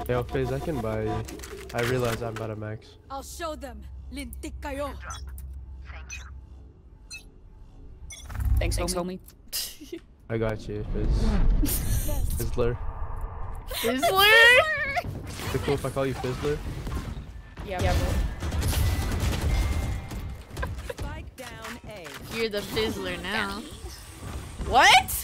Yo, Fizz, I can buy you. I realize I'm out of max. I'll show them. Lintik kayo. Thanks, homie. I got you, Fizz. Fizzler. Fizzler? Is it cool if I call you Fizzler? Yeah, bro. Spike down A. You're the fizzler now. What?